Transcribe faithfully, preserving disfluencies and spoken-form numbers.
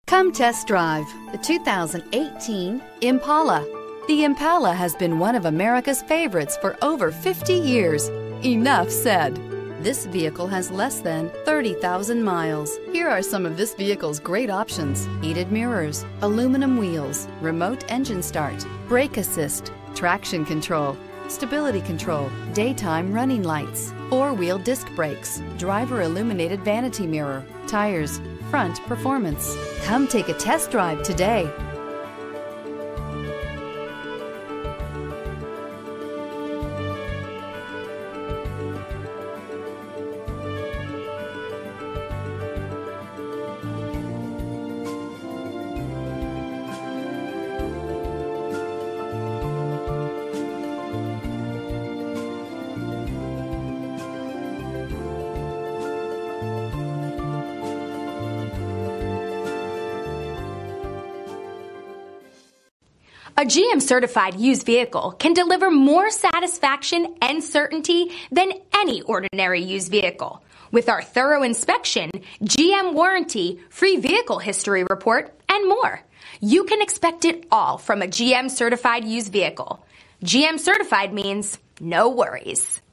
Come test drive the two thousand eighteen Impala. The Impala has been one of America's favorites for over fifty years. Enough said. This vehicle has less than thirty thousand miles. Here are some of this vehicle's great options: heated mirrors, aluminum wheels, remote engine start, brake assist, traction control, stability control, daytime running lights, four-wheel disc brakes, driver illuminated vanity mirror, tires, front performance. Come take a test drive today. A G M certified used vehicle can deliver more satisfaction and certainty than any ordinary used vehicle. With our thorough inspection, G M warranty, free vehicle history report, and more. You can expect it all from a G M certified used vehicle. G M certified means no worries.